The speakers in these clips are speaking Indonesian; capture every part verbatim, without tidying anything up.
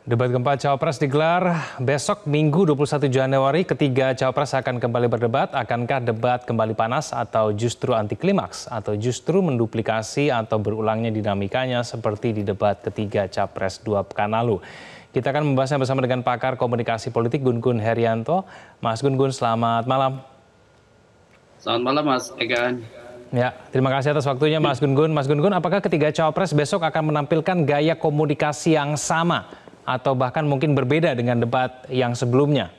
Debat keempat Cawapres digelar besok Minggu dua puluh satu Januari. Ketiga Cawapres akan kembali berdebat. Akankah debat kembali panas atau justru anti klimaks? Atau justru menduplikasi atau berulangnya dinamikanya seperti di debat ketiga Capres dua pekan lalu? Kita akan membahasnya bersama dengan pakar komunikasi politik Gun Gun Herianto. Mas Gun Gun, selamat malam. Selamat malam Mas Egan. Ya, terima kasih atas waktunya Mas Gun Gun. Mas Gun Gun, apakah ketiga Cawapres besok akan menampilkan gaya komunikasi yang sama? Atau bahkan mungkin berbeda dengan debat yang sebelumnya?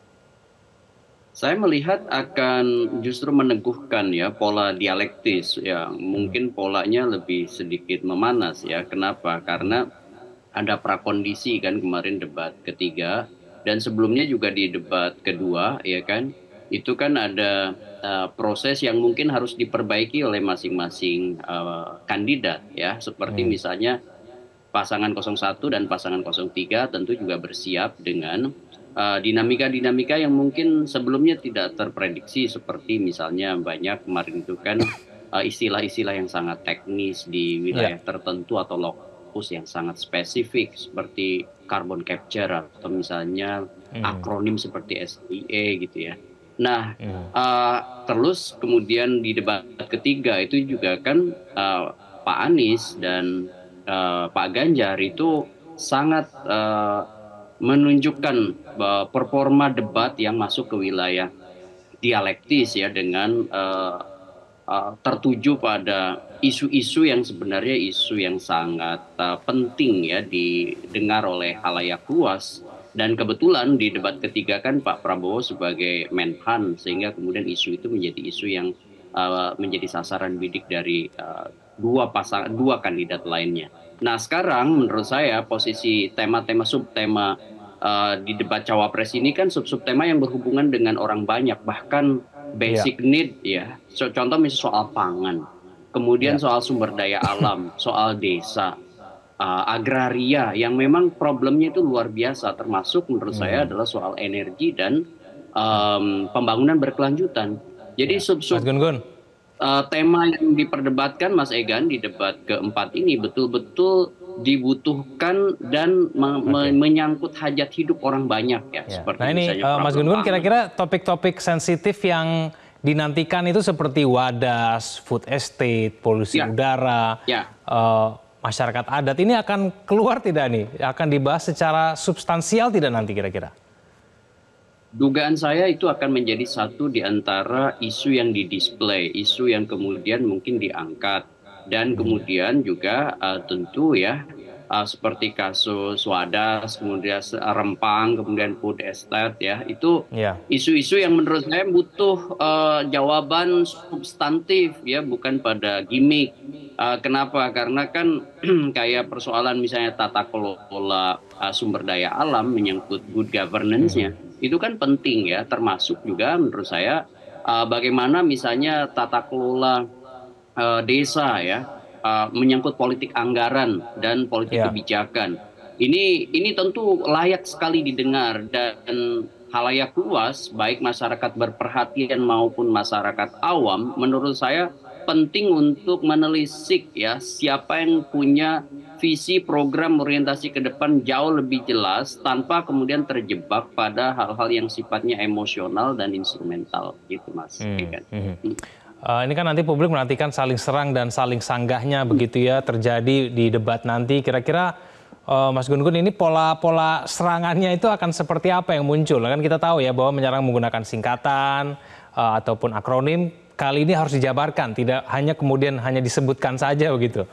Saya melihat akan justru meneguhkan ya pola dialektis yang mungkin polanya lebih sedikit memanas ya. Kenapa? Karena ada prakondisi kan kemarin debat ketiga dan sebelumnya juga di debat kedua ya kan. Itu kan ada uh, proses yang mungkin harus diperbaiki oleh masing-masing uh, kandidat ya. Seperti hmm. misalnya pasangan nol satu dan pasangan nol tiga tentu juga bersiap dengan dinamika-dinamika uh, yang mungkin sebelumnya tidak terprediksi, seperti misalnya banyak kemarin itu kan istilah-istilah uh, yang sangat teknis di wilayah yeah. tertentu atau lokus yang sangat spesifik seperti carbon capture atau misalnya mm. akronim seperti S I E gitu ya. Nah, mm. uh, terus kemudian di debat ketiga itu juga kan uh, Pak Anies dan Uh, Pak Ganjar itu sangat uh, menunjukkan uh, performa debat yang masuk ke wilayah dialektis ya, dengan uh, uh, tertuju pada isu-isu yang sebenarnya isu yang sangat uh, penting ya didengar oleh khalayak luas. Dan kebetulan di debat ketiga kan Pak Prabowo sebagai Menhan, sehingga kemudian isu itu menjadi isu yang uh, menjadi sasaran bidik dari uh, dua pasangan dua kandidat lainnya. Nah sekarang menurut saya posisi tema-tema subtema uh, di debat Cawapres ini kan sub-subtema yang berhubungan dengan orang banyak, bahkan basic yeah. need ya. So, contoh misalnya soal pangan, kemudian yeah. soal sumber daya alam, soal desa, uh, agraria yang memang problemnya itu luar biasa, termasuk menurut hmm. saya adalah soal energi dan um, pembangunan berkelanjutan. Jadi yeah. sub-sub Uh, tema yang diperdebatkan Mas Egan di debat keempat ini betul-betul dibutuhkan dan me okay. menyangkut hajat hidup orang banyak ya. ya. Seperti nah ini uh, Mas Gun Gun, kira-kira topik-topik sensitif yang dinantikan itu seperti wadas, food estate, polusi ya. udara, ya. Uh, masyarakat adat, ini akan keluar tidak nih? Akan dibahas secara substansial tidak nanti kira-kira? Dugaan saya itu akan menjadi satu di antara isu yang didisplay, isu yang kemudian mungkin diangkat. Dan kemudian juga uh, tentu ya uh, seperti kasus wadas, kemudian rempang, kemudian food estate ya. Itu isu-isu yeah. yang menurut saya butuh uh, jawaban substantif ya, bukan pada gimmick. Uh, kenapa? Karena kan kayak persoalan misalnya tata kelola uh, sumber daya alam menyangkut good governance-nya. Hmm. Itu kan penting ya, termasuk juga menurut saya uh, bagaimana misalnya tata kelola uh, desa ya, uh, menyangkut politik anggaran dan politik yeah. kebijakan. Ini ini tentu layak sekali didengar, dan khalayak luas baik masyarakat berperhatian maupun masyarakat awam menurut saya penting untuk menelisik ya siapa yang punya visi program orientasi ke depan jauh lebih jelas tanpa kemudian terjebak pada hal-hal yang sifatnya emosional dan instrumental gitu Mas. Hmm. Hmm. Uh, ini kan nanti publik menantikan saling serang dan saling sanggahnya hmm. begitu ya terjadi di debat nanti. Kira-kira uh, Mas Gun Gun, ini pola-pola serangannya itu akan seperti apa yang muncul? Kan kita tahu ya bahwa menyerang menggunakan singkatan uh, ataupun akronim. Kali ini harus dijabarkan, tidak hanya kemudian hanya disebutkan saja begitu.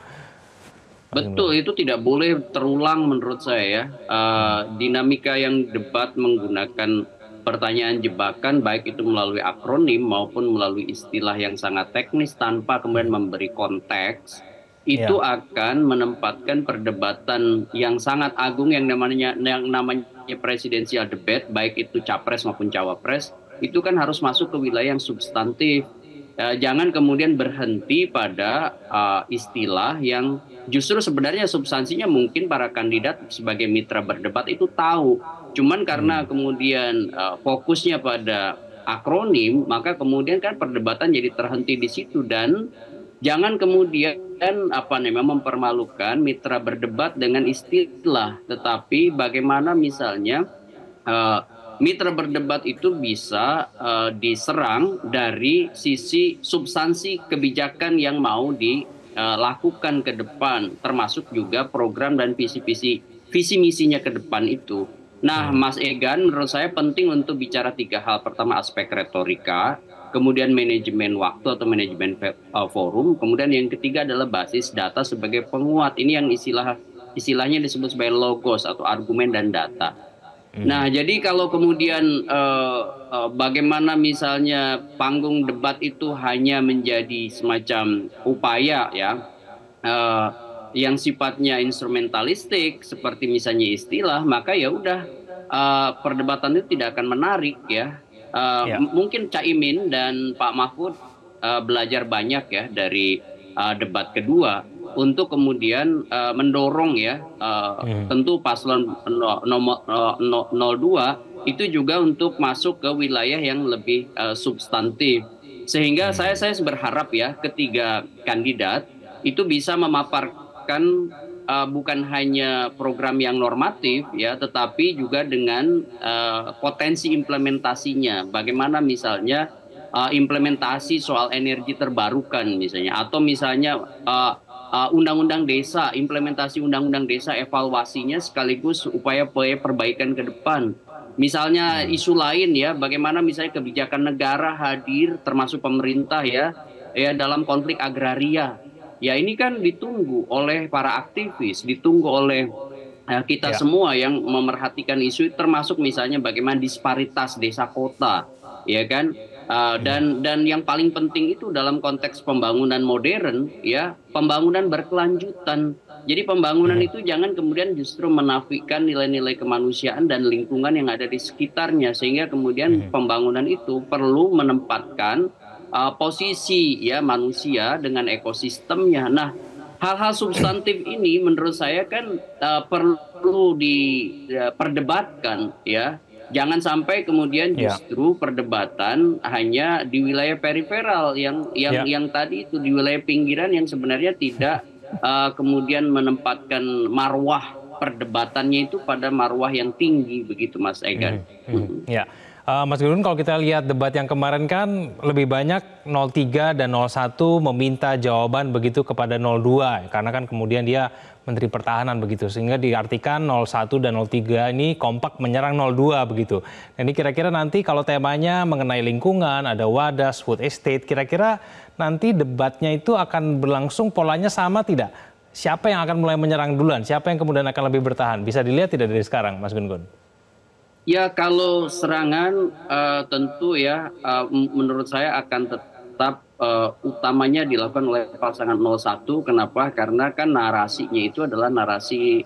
Betul, itu tidak boleh terulang menurut saya ya. Uh, dinamika yang debat menggunakan pertanyaan jebakan, baik itu melalui akronim maupun melalui istilah yang sangat teknis tanpa kemudian memberi konteks, itu ya. akan menempatkan perdebatan yang sangat agung yang namanya yang namanya presidensial debate, baik itu capres maupun cawapres, itu kan harus masuk ke wilayah yang substantif. Uh, jangan kemudian berhenti pada uh, istilah yang justru sebenarnya substansinya mungkin para kandidat sebagai mitra berdebat itu tahu. Cuman karena kemudian uh, fokusnya pada akronim, maka kemudian kan perdebatan jadi terhenti di situ. Dan jangan kemudian kemudian apa namanya mempermalukan mitra berdebat dengan istilah, tetapi bagaimana misalnya eh, mitra berdebat itu bisa eh, diserang dari sisi substansi kebijakan yang mau dilakukan ke depan, termasuk juga program dan visi-visi visi misinya ke depan itu. Nah, Hmm. Mas Egan, menurut saya penting untuk bicara tiga hal. Pertama, aspek retorika, kemudian manajemen waktu atau manajemen fe- uh, forum, kemudian yang ketiga adalah basis data sebagai penguat. Ini yang istilah istilahnya disebut sebagai logos atau argumen dan data. Hmm. Nah, jadi kalau kemudian eh, eh, bagaimana misalnya panggung debat itu hanya menjadi semacam upaya ya eh, yang sifatnya instrumentalistik seperti misalnya istilah, maka ya udah eh, perdebatan itu tidak akan menarik ya. Eh, Ya. m- mungkin Caimin dan Pak Mahfud eh, belajar banyak ya dari eh, debat kedua untuk kemudian eh, mendorong ya eh, Hmm. tentu paslon no- nomor eh, no- nol dua itu juga untuk masuk ke wilayah yang lebih eh, substantif, sehingga saya Hmm. saya berharap ya ketiga kandidat itu bisa memaparkan eh, bukan hanya program yang normatif ya, tetapi juga dengan eh, potensi implementasinya. Bagaimana misalnya eh, implementasi soal energi terbarukan misalnya, atau misalnya eh, eh, undang-undang desa, implementasi undang-undang desa, evaluasinya sekaligus upaya-upaya perbaikan ke depan. Misalnya Hmm. isu lain ya, bagaimana misalnya kebijakan negara hadir termasuk pemerintah ya, ya dalam konflik agraria. Ya ini kan ditunggu oleh para aktivis, ditunggu oleh eh, kita Ya. semua yang memerhatikan isu, termasuk misalnya bagaimana disparitas desa kota, ya kan? Eh, Hmm. dan dan yang paling penting itu dalam konteks pembangunan modern, ya pembangunan berkelanjutan. Jadi pembangunan Hmm. itu jangan kemudian justru menafikan nilai-nilai kemanusiaan dan lingkungan yang ada di sekitarnya, sehingga kemudian Hmm. pembangunan itu perlu menempatkan uh, posisi ya manusia dengan ekosistemnya. Nah, hal-hal substantif ini menurut saya kan uh, perlu diperdebatkan ya. Jangan sampai kemudian Ya. justru perdebatan hanya di wilayah periferal yang yang Ya. yang tadi itu di wilayah pinggiran yang sebenarnya tidak uh, kemudian menempatkan marwah perdebatannya itu pada marwah yang tinggi begitu Mas Egan. Mhm, mhm. Ya, Eh, Mas Gun, kalau kita lihat debat yang kemarin kan lebih banyak nol tiga dan nol satu meminta jawaban begitu kepada nol dua, karena kan kemudian dia Menteri Pertahanan begitu, sehingga diartikan nol satu dan nol tiga ini kompak menyerang nol dua begitu. Dan ini kira-kira nanti kalau temanya mengenai lingkungan, ada Wadas, food estate, kira-kira nanti debatnya itu akan berlangsung polanya sama tidak? Siapa yang akan mulai menyerang duluan? Siapa yang kemudian akan lebih bertahan? Bisa dilihat tidak dari sekarang, Mas Gun Gun? Ya, kalau serangan eh, tentu ya eh, m- menurut saya akan tetap eh, utamanya dilakukan oleh pasangan nol satu. Kenapa? Karena kan narasinya itu adalah narasi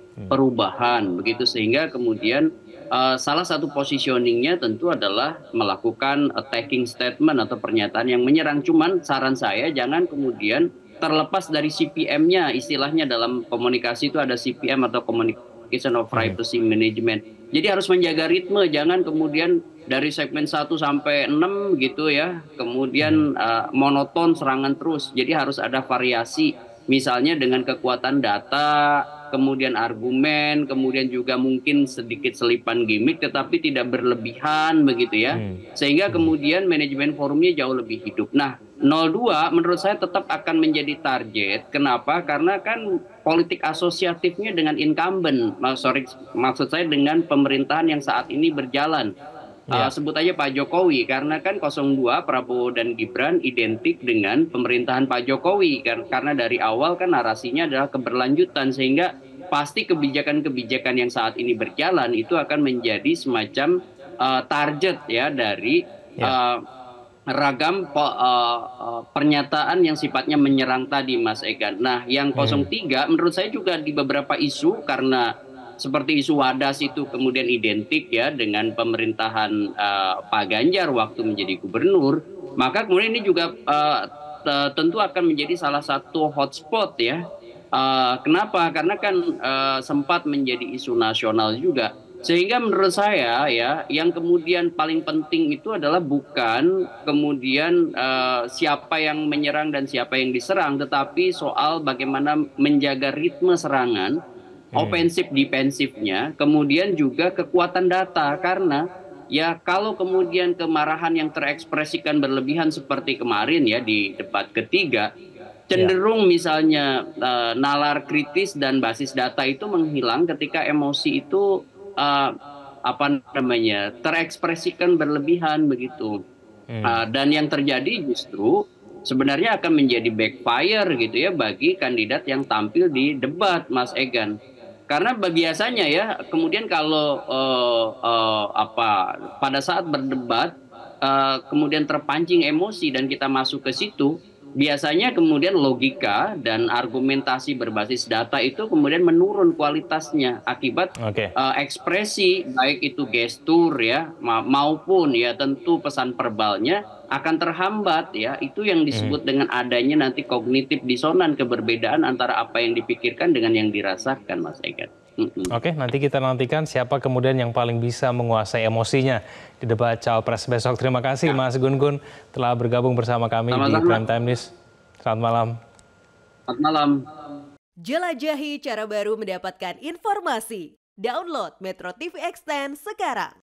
perubahan begitu, sehingga kemudian eh, salah satu positioningnya tentu adalah melakukan attacking statement atau pernyataan yang menyerang. Cuman saran saya jangan kemudian terlepas dari C P M-nya, istilahnya dalam komunikasi itu ada C P M atau communication of Mhm. privacy management. Jadi harus menjaga ritme, jangan kemudian dari segmen satu sampai enam gitu ya, Mhm. kemudian eh, monoton serangan terus. Jadi harus ada variasi, misalnya dengan kekuatan data, kemudian argumen, kemudian juga mungkin sedikit selipan gimmick, tetapi tidak berlebihan begitu ya. Hmm. Sehingga Hmm. kemudian manajemen forumnya jauh lebih hidup. Nah, nol dua menurut saya tetap akan menjadi target. Kenapa? Karena kan politik asosiatifnya dengan incumbent, Mak- sorry, maksud saya dengan pemerintahan yang saat ini berjalan. Uh, Ya. sebut aja Pak Jokowi, karena kan nol dua Prabowo dan Gibran identik dengan pemerintahan Pak Jokowi kan, karena dari awal kan narasinya adalah keberlanjutan, sehingga pasti kebijakan-kebijakan yang saat ini berjalan itu akan menjadi semacam uh, target ya dari Ya. uh, ragam po- uh, uh, pernyataan yang sifatnya menyerang tadi Mas Egan. Nah, yang Hmm. nol tiga menurut saya juga di beberapa isu, karena seperti isu Wadas itu kemudian identik ya dengan pemerintahan uh, Pak Ganjar waktu menjadi gubernur, maka kemudian ini juga uh, te- tentu akan menjadi salah satu hotspot ya. Uh, kenapa? Karena kan uh, sempat menjadi isu nasional juga. Sehingga menurut saya ya, yang kemudian paling penting itu adalah bukan kemudian eh, siapa yang menyerang dan siapa yang diserang, tetapi soal bagaimana menjaga ritme serangan, Hmm. ofensif defensifnya, kemudian juga kekuatan data. Karena ya kalau kemudian kemarahan yang terekspresikan berlebihan seperti kemarin ya di debat ketiga, Ya. cenderung misalnya eh, nalar kritis dan basis data itu menghilang ketika emosi itu eh, apa namanya terekspresikan berlebihan begitu. Hmm. Ah, dan yang terjadi justru sebenarnya akan menjadi backfire gitu ya bagi kandidat yang tampil di debat, Mas Egan. Karena biasanya ya kemudian kalau eh, eh, apa pada saat berdebat eh, kemudian terpancing emosi dan kita masuk ke situ, biasanya kemudian logika dan argumentasi berbasis data itu kemudian menurun kualitasnya akibat Oke. eh, ekspresi baik itu gestur ya ma- maupun ya tentu pesan verbalnya akan terhambat ya. Itu yang Mhm. disebut dengan adanya nanti kognitif disonan, keberbedaan antara apa yang dipikirkan dengan yang dirasakan, Mas Egan. Mm-mm. Oke, nanti kita nantikan siapa kemudian yang paling bisa menguasai emosinya di debat Cawapres besok. Terima kasih Ya, Mas Gun-Gun telah bergabung bersama kami di sama-sama. Prime Time News. Selamat malam. Selamat malam. Jelajahi cara baru mendapatkan informasi. Download Metro T V Extend sekarang.